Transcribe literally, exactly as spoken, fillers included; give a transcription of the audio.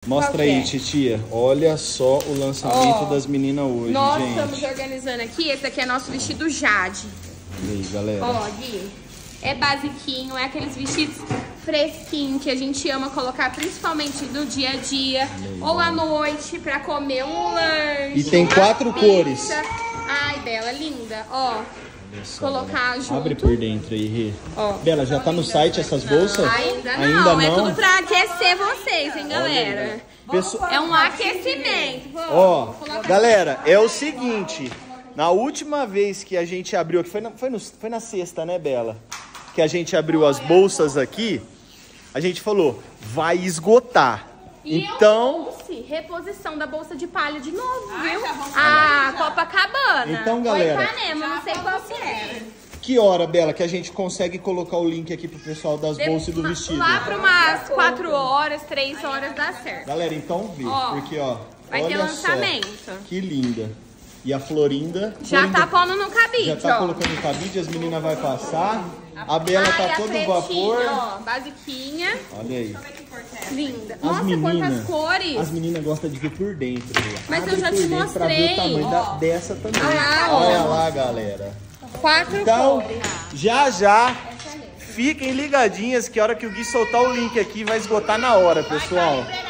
Mostra aí, titia. Olha só o lançamento oh, das meninas hoje, nós gente. Nós estamos organizando aqui. Esse aqui é nosso vestido Jade. E aí, galera? Ó, Gui. É basiquinho, é aqueles vestidos fresquinhos que a gente ama colocar, principalmente no dia a dia. Aí, ou à noite, pra comer um lanche. E tem quatro pizza. cores. Ai, Bela, linda. Ó. Só, colocar Bela. Junto. Abre por dentro aí, Rê. Ó. Bela, já tá no site essas bolsas? Ainda não, Ainda não. É tudo pra aquecer vocês, hein, galera? Pesso... É um aquecimento. Ó, galera, é o seguinte. Na última vez que a gente abriu, que foi na, foi, no, foi na sexta, né, Bela? Que a gente abriu as bolsas aqui, a gente falou, vai esgotar. E então, eu trouxe reposição da bolsa de palha de novo, viu? Ah, Copacabana. Então, galera, ou Ipanema, não sei qual que é. Que hora, Bela, que a gente consegue colocar o link aqui pro pessoal das de, bolsas e do vestido? Lá para umas quatro horas, três horas dá certo. Galera, então vê, ó, porque ó, vai olha ter lançamento. Só, que linda. E a Florinda... Já Florinda, tá pondo no cabide, Já tá ó. colocando no cabide, as meninas vão passar. A Bela Ai, tá a todo pretinha, vapor. Ó, basiquinha. Olha aí. Linda. As Nossa, menina, quantas cores. As meninas gostam de ver por dentro. Mas Abre eu já por te dentro mostrei. Pra ver o tamanho ó. da, dessa também. Ah, olha ó. lá, galera. Quatro então, cores. já já, fiquem ligadinhas que a hora que o Gui soltar o link aqui vai esgotar na hora, pessoal.